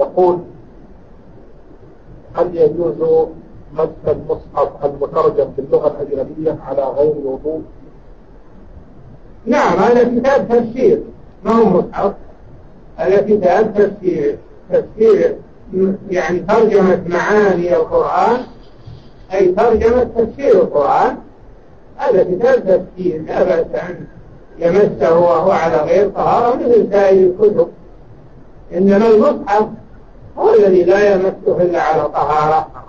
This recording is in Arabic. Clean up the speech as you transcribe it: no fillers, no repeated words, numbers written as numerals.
يقول: هل يجوز مس المصحف المترجم باللغة الأجنبية على غير وضوء؟ نعم، هذا كتاب تفسير ما هو مصحف، هذا كتاب تفسير يعني ترجمة معاني القرآن، أي ترجمة تفسير القرآن. هذا كتاب تفسير لا بأس أن يمسه وهو على غير طهارة مثل سائر الكتب، إنما المصحف هو الذي لا يمسه إلا على طهارة.